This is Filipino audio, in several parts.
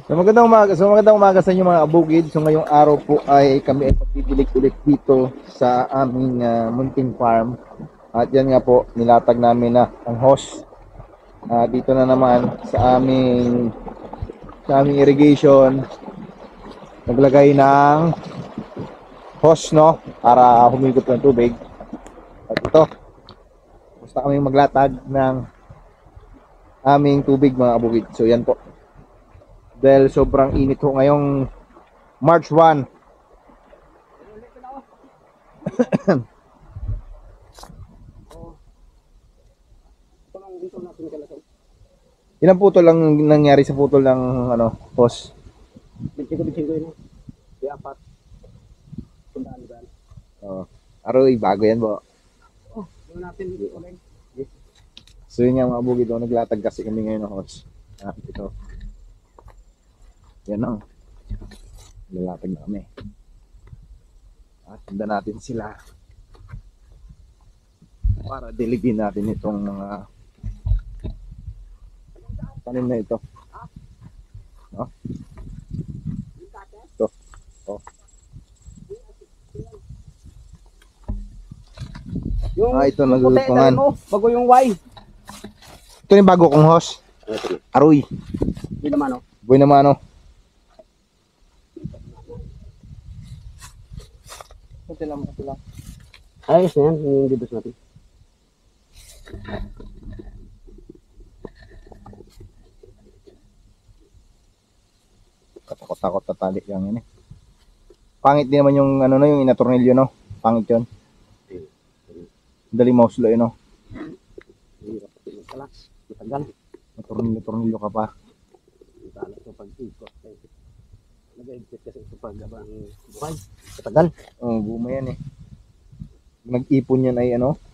Magandang umaga sa inyo mga abugid. So ngayong araw po ay kami ay magbibilik ulit dito sa aming munting farm. At yan nga po, nilatag namin na ang hose. Dito na naman sa aming irrigation. Naglagay ng hose, no, para humigop ng tubig. At ito, gusto kami maglatag ng aming tubig mga abugid. So yan po. Dahil sobrang init ho ngayong March 1. Ilang putol lang nangyari sa putol ng hose? 25 yun. Di apat. Tundaan ba? Oh, aroy bago yan po. Oh, gawin natin dito ulit. So yun nga mga bugid, naglatag kasi kami ngayon ng hose. Ito. Yan ang nilatag na kami. At tanda natin sila para diligin natin itong mga tanim na ito. No? Ito. Oh. Ito naglutungan. Bago yung Y. Ito yung bago kong hose. Aroy. Hindi naman, oh. Buhay naman, no. Ito lang. Ayos na yan. Yung dibos natin. Katakot-takot na tali lang yun eh. Pangit din naman yung yung inatornilyo, no. Pangit yun. Dali mouse lo yun, no. Matagal. Tornilyo ka pa. Matagal sa pag-ikot. Nag-exit kasi sa pag-abang buhay. Matagal. Oh, buma yan eh. Nag-ipon yan ay ano.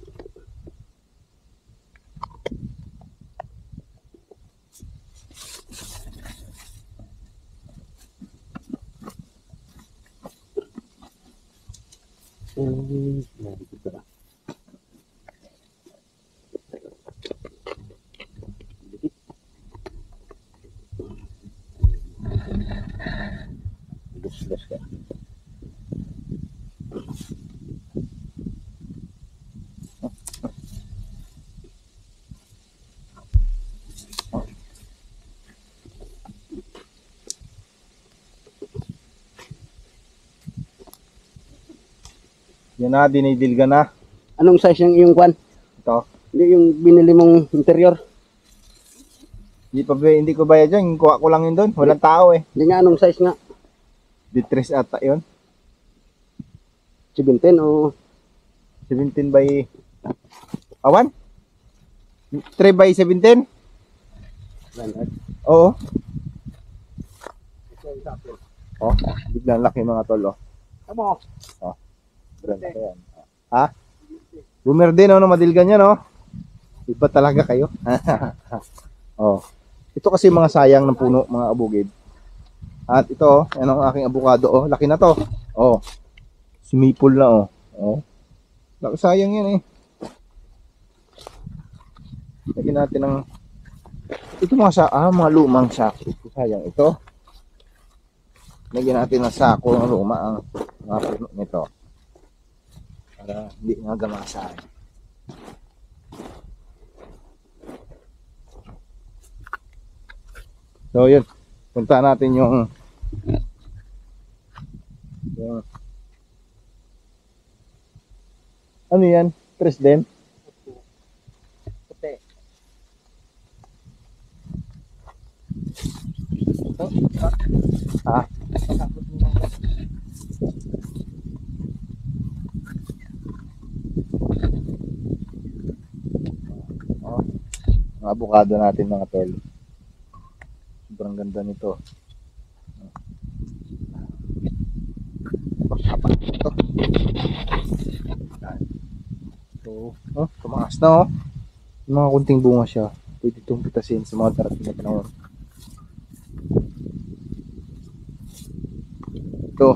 Narikit ka ba? Gus ka. Yan na, dinidilga na. Anong size yung kwan? Ito. Hindi yung binili mong interior. Hindi ko bayad dyan. Kuha ko lang yun doon. Walang tao eh. Hindi nga anong size nga. Ditris ata yun. 17 o 17 by... Awan? 3 by 17? Oo. Oh, biglang laki mga tol, oh. Tama. Oh. Brand yan. Ha? Boomer din, no? Madilgan yan, no? Iba talaga kayo. Oh. Ito kasi mga sayang ng puno, mga abugid. At ito, yan ang aking abukado, oh. Laki na to. Oh. Sumipol na, oh. Oh. Laki sayang yan, eh. Lagyan natin ng ito mga lumang sako. Sayang ito. Lagyan natin ng sako ng luma ang mga puno nito. Para hindi nga gamasahan. So yun, punta natin yung ano yan? President? Puti. Ah. Oh, ang avocado natin mga tol. Sobrang ganda nito. Haba ito. So, tumaas na, oh. Yung mga kunting bunga siya. Pwede itong pitasin sa mga darating na panahon. Ito.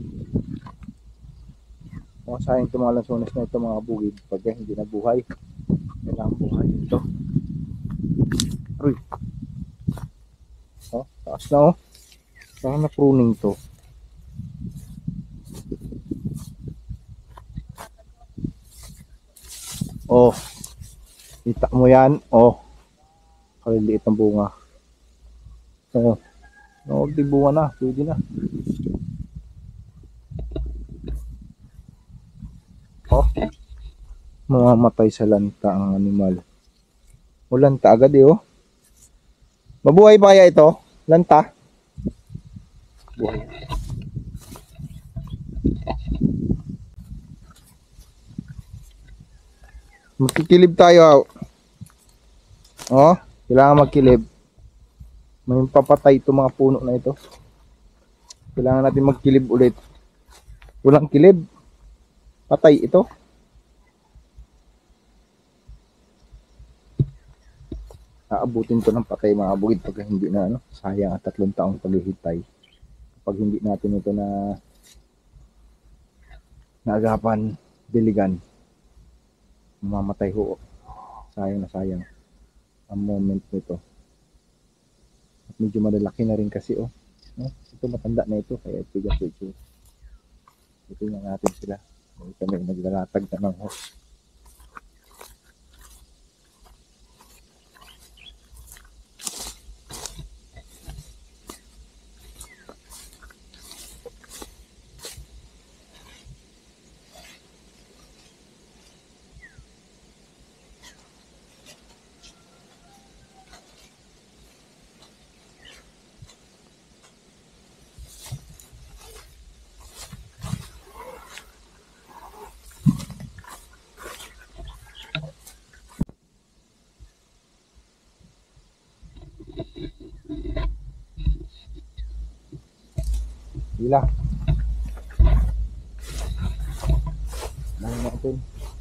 Mga sayang itong mga lansones na ito, mga bugid. Pagka hindi na buhay. Kailangan buhay ito. Uy. Oh, Lakas na oh. Parang na pruning to. Oh. Kita mo yan? Oh. Kaliliit ng bunga. Oh. Huwag di bunga na. Pwede na. Oh. Mamamatay sa lanta ang animal. O lanta agad eh oh. Mabuhay pa kaya ito? Lanta? Buhay. Magkikilib tayo. Oh, kailangan magkilib. May papatay itong mga puno na ito. Kailangan natin magkilib ulit. Walang kilib. Patay ito. Aabutin ko ng patay mga bukid pag hindi na ano. Sayang at 3 taong paghihintay. Pag hindi natin ito na naagapan, diligan, mamamatay ho. Sayang na sayang ang moment nito. At medyo malalaki na rin kasi oh. Ito matanda na ito kaya tigas ito. Ito yung natin sila. Kami naglalatag na ng hose. Gila. Nangin natin.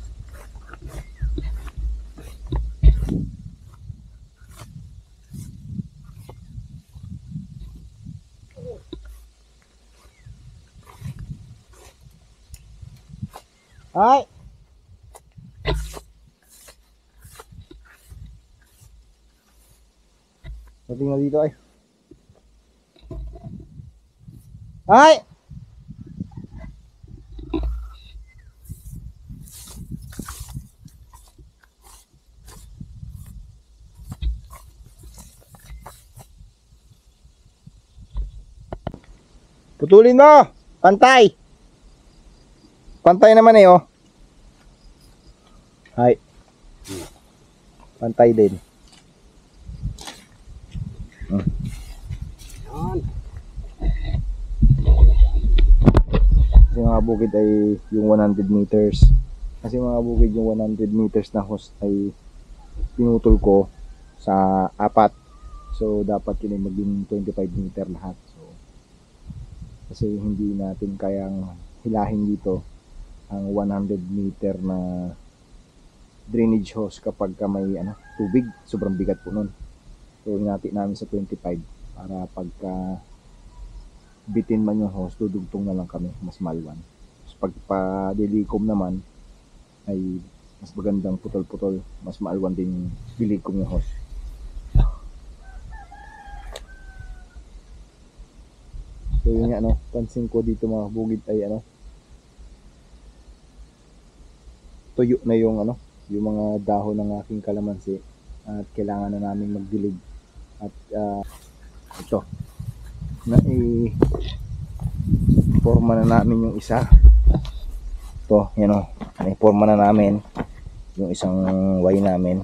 Ay! Dating na dito ay. Ay! Putulin mo! Pantay! Pantay naman eh oh. Ay. Pantay din. Yan. Kasi mga bukid ay yung 100 meters. Kasi mga bukid yung 100 meters na hose ay pinutol ko sa 4. So dapat yun ay maging 25 meter lahat. So kasi hindi natin kayang hilahin dito ang 100 meter na drainage hose kapag may tubig, sobrang bigat po nun. So hinati namin sa 25 para pagka bitin man yung hose, dudugtong na lang kami, mas malwan. Pag pa-dilikom naman ay mas magandang putol-putol, mas maalwan din yung dilikom yung hose. So yun nga pansin ko dito mga bukid ay tuyo na yung yung mga dahon ng aking kalamansi at kailangan na namin magdilig. At ito forma na namin yung isa. Ito, yan o. Forma na namin yung isang Y namin.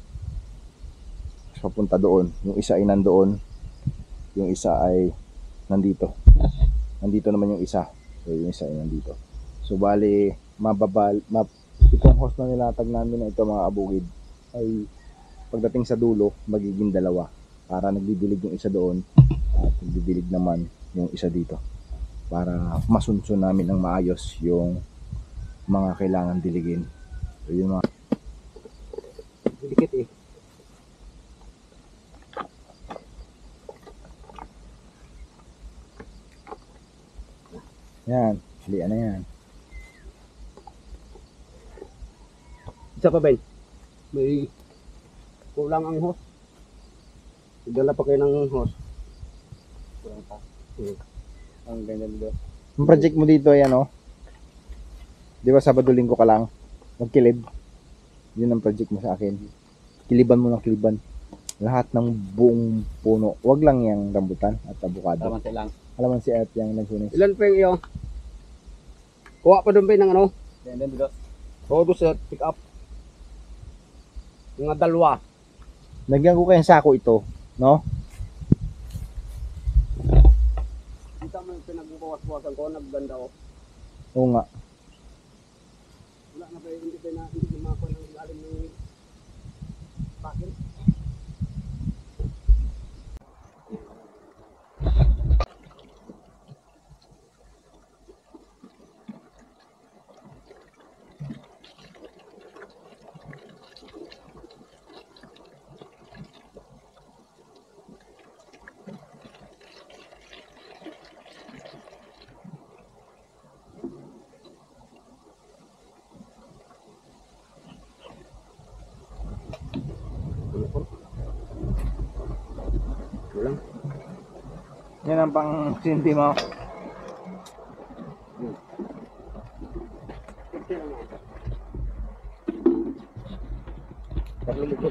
So, papunta doon. Yung isa ay nandoon. Yung isa ay nandito. Nandito naman yung isa. So, yung isa ay nandito. So, bali, itong hose na nilatag namin na ito mga abugid ay pagdating sa dulo, magiging 2. Para nagdidilig yung isa doon at nagdidilig naman yung isa dito. Para masunsun namin ng maayos yung mga kailangan diligin. So yun mga Dikit eh. yan, halian na yan. Isa pa Ben. May kulang ang hose. Idala pa kayo ng hose. Kulang pa. Ang ganda dito. Ang project mo dito ay ano? Di ba Sabado Linggo ka lang? Magkilib. Yun ang project mo sa akin. Kiliban mo ng kiliban. Lahat ng buong puno. Wag lang yung rambutan at avocado. Tama lang. Alaman si at yung nagsunis. Ilan pa yung iyo? Kuha pa doon ba ng ano? Ganda dito. Oo, doon sa pick up. Mga dalawa. Nagyan ko kayong sako ito. No? Kita mo yung pinagbukawas-bukasan ko, nagganda ko. Oo nga. Wala na pa yung hindi na makakuha ng ilalim ng pakin. Walang. Yan ang pang sinti mo. Paglulikod.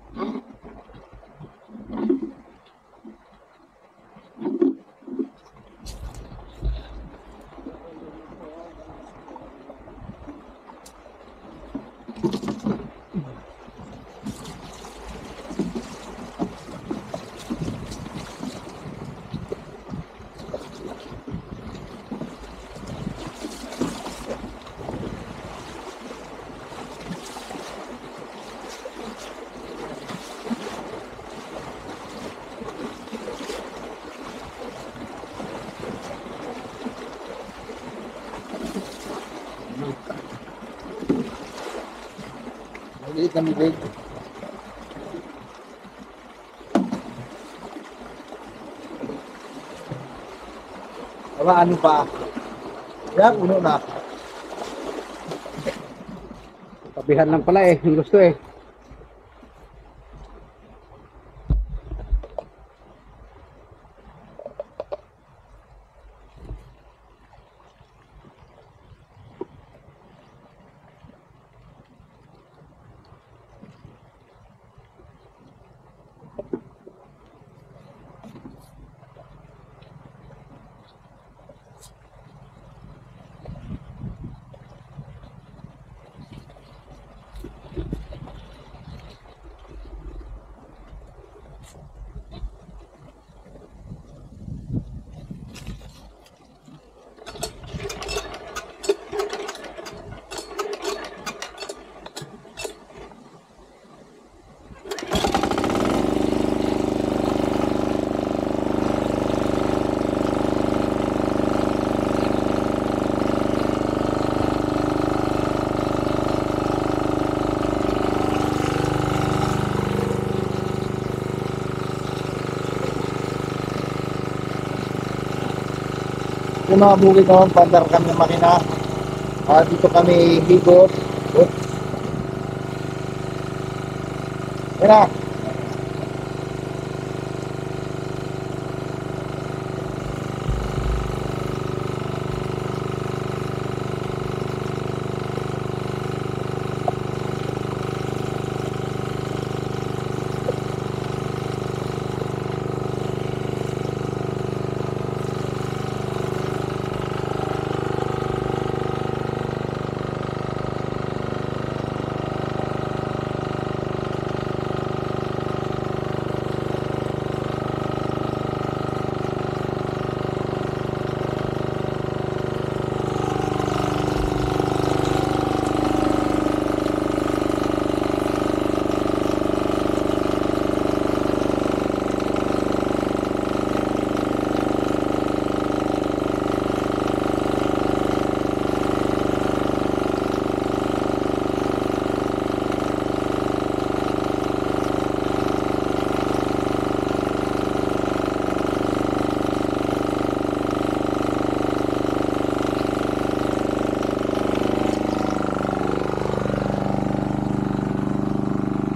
Maliit na bibig. Ano pa? Yan, uno na. Tabihan lang pala eh. Yung gusto eh. Yung mga bukid naman, pandar kami ng makina. Dito kami higot. Yan na.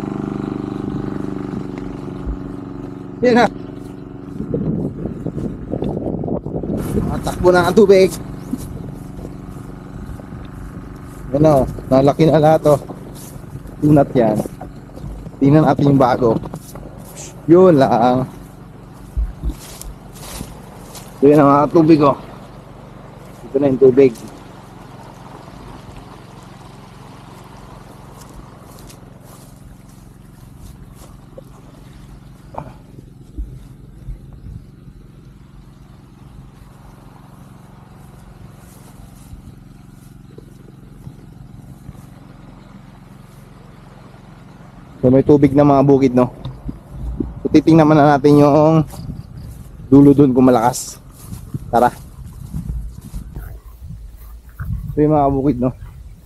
Yan na. Tumakbo na ang tubig. Yan o, nalaki na lahat o. Tunat yan. Tingnan natin yung bago. Yun lang. Ito yun ang mga tubig o. Ito na yung tubig. So may tubig na mga bukid, no? So titingnan naman na natin yung dulo dun kung malakas. Tara. So yung mga bukid, no?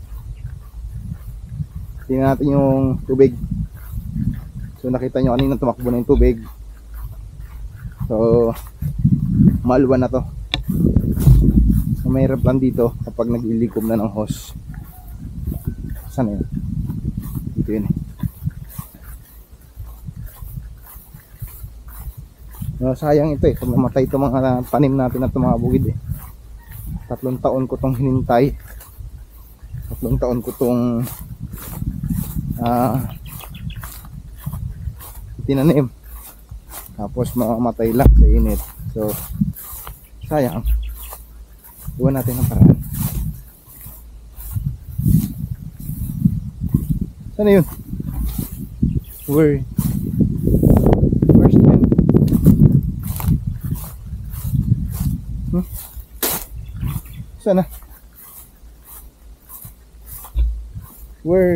Tingnan natin yung tubig. So nakita nyo kanina tumakbo na yung tubig. So maluwan na to. So mahirap lang dito kapag naglilikom na ng hose. Saan yun? Dito yun eh. No, sayang ito eh, kung namatay itong mga tanim natin at mga bukid eh. 3 taon ko itong hinintay. 3 taon ko itong tinanim. Tapos mamamatay lang sa init. So sayang. Iwan natin ang paraan. Saan na yun? Where's the sana? Where?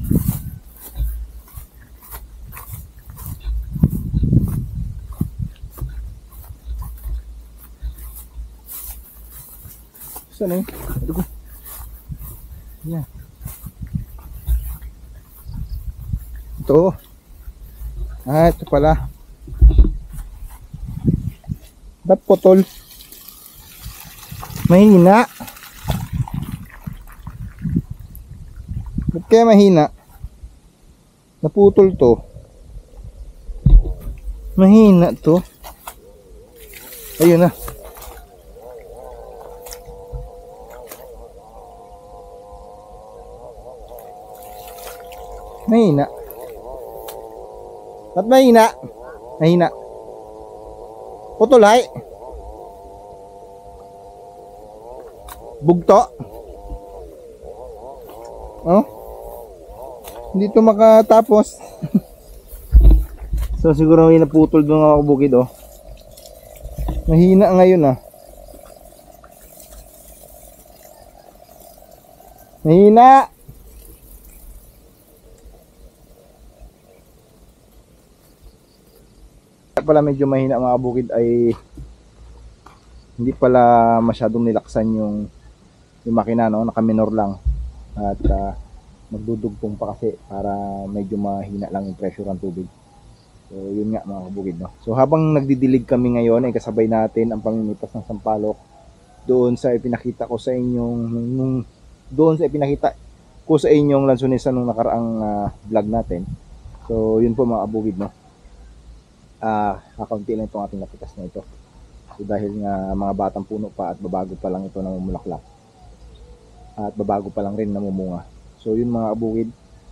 Sana yun? Ito. Yan. Ito. Ito pala. Ba't putol? Mahina. Ba't kaya mahina? Naputol to. Mahina to. Ayun na. Mahina. Ba't mahina? Mahina. Putol ay. Bugto. Oh. Hindi to makatapos. So siguro may naputol doon ako bukid oh. Mahina ngayon ah. Mahina. Pala medyo mahina mga bukid ay hindi pala masyadong nilaksan yung makina, no? Naka-minor lang at magdudugtong pa kasi para medyo mahina lang yung pressure ng tubig. So yun nga mga kabukid, no? So habang nagdidilig kami ngayon ay kasabay natin ang pamimitas ng sampalok doon sa ipinakita ko sa inyong lansunesa nung nakaraang vlog natin. So yun po mga kabukid, no? Kakaunti lang itong ating napitas na ito. So dahil nga mga batang puno pa at babago pa lang ito namumulaklak at babago pa lang rin namumunga. So yun mga kabukid,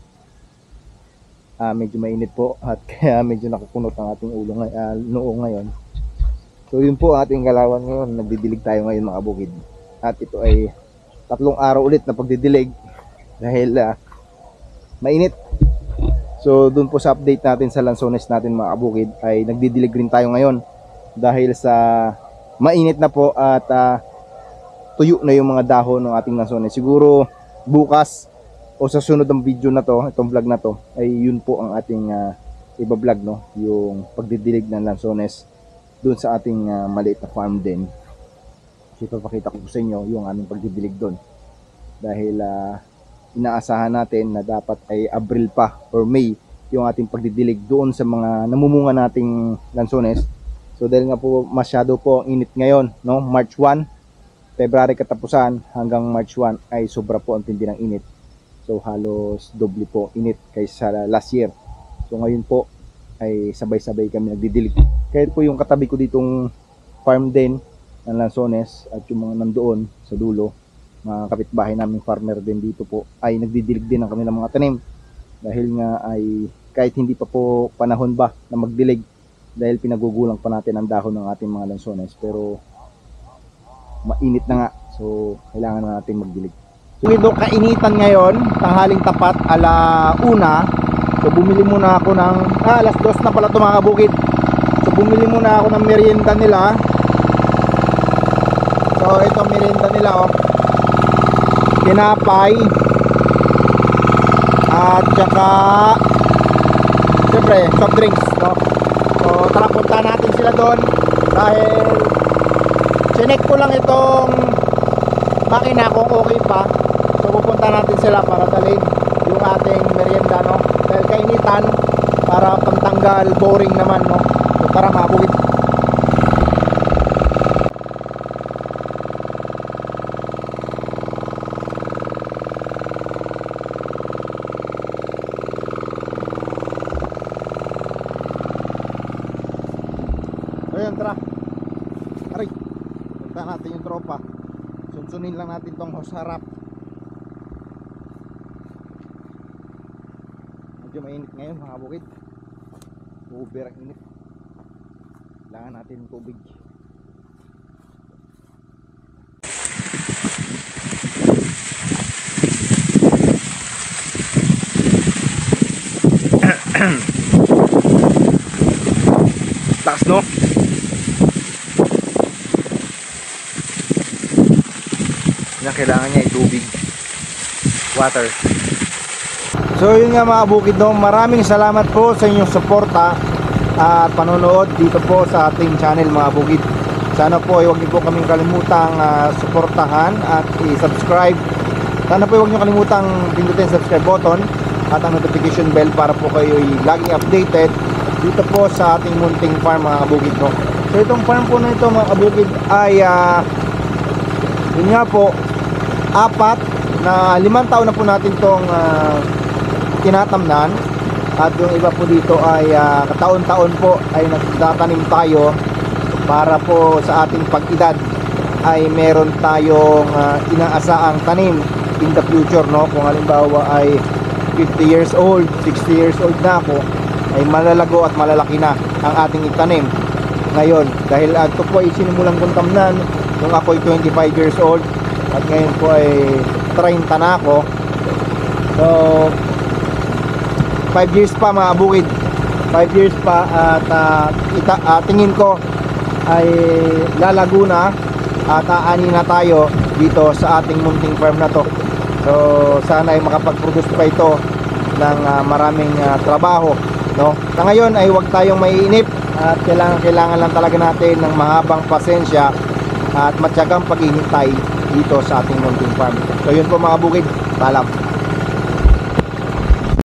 medyo mainit po at kaya medyo nakakunot ang ating ulo noo ngayon. So yun po ating galawan ngayon. Nagdidilig tayo ngayon mga kabukid. At ito ay 3 araw ulit na pagdidilig dahil mainit. So doon po sa update natin sa lansones natin mga kabukid ay nagdidilig rin tayo ngayon dahil sa mainit na po at tuyo na yung mga dahon ng ating lansones. Siguro bukas o sa sunod ng video na to, itong vlog na to, ay yun po ang ating iba-vlog, no? Yung pagdidilig ng lansones doon sa ating maliit na farm din. So ipapakita ko sa inyo yung aming pagdidilig doon. Dahil inaasahan natin na dapat ay Abril pa or May yung ating pagdidilig doon sa mga namumunga nating lansones. So dahil nga po masyado po ang init ngayon, no? March 1, February katapusan hanggang March 1 ay sobra po ang tindi ng init. So halos doble po init kaysa last year. So ngayon po ay sabay-sabay kami nagdidilig. Kahit po yung katabi ko ditong farm din ng lansones at yung mga nandoon sa dulo, mga kapitbahay naming farmer din dito po ay nagdidilig din ng kanilang mga tanim dahil nga ay kahit hindi pa po panahon ba na magdilig dahil pinagugulang pa natin ang dahon ng ating mga lansones, pero mainit na nga, so kailangan na natin magdilig. So ito kainitan ngayon, tanghaling tapat ala 1. So bumili muna ako ng alas 2 na pala ito mga kabukid. So bumili muna ako ng merienda nila. So ito merienda nila, oh. Tinapay at saka siyempre soft drinks, no? So tara, punta natin sila doon dahil sinek ko lang itong makina kung okay pa. So pupunta natin sila para dalhin yung ating merienda, no? Dahil kainitan, para pantanggal boring naman, no? So tara mga bukid. Ayun, tara. Aray, punta natin yung tropa. Sunsunin lang natin tong hose harap. Medyo mainit ngayon mga bukid. Uber ang init. Kailangan natin tubig. Taas, no? Yan, kailangan niya itubig, water. So yun nga mga bukid, no? Maraming salamat po sa inyong suporta at panonood dito po sa ating channel mga bukid. Sana po ay huwag niyo po kaming kalimutang suportahan at i-subscribe. Sana po ay huwag niyo kalimutang pindutin subscribe button at ang notification bell para po kayo ay laging updated dito po sa ating munting farm mga kabukid, no? So itong farm po na ito mga kabukid ay yun nga po, 4 na 5 taon na po natin itong tinatamnan. At yung iba po dito ay taon-taon po ay nagtatanim tayo para po sa ating pag-edad ay meron tayong inaasaang tanim in the future, no? Kung halimbawa ay 50 years old, 60 years old na ako, ay malalago at malalaki na ang ating itanim ngayon. Dahil ito po ay sinimulang kong tamnan nung ako ay 25 years old at ngayon po ay 30 na ako. So 5 years pa mga bukid, 5 years pa at tingin ko ay lalago na at aani na tayo dito sa ating munting farm na to. So sana ay makapag-produce pa ito ng maraming trabaho, no? Sa ngayon ay huwag tayong maiinip at kailangan lang talaga natin ng mahabang pasensya at matyagang paghihintay dito sa ating munting farm. So yun po mga bukid, paalam.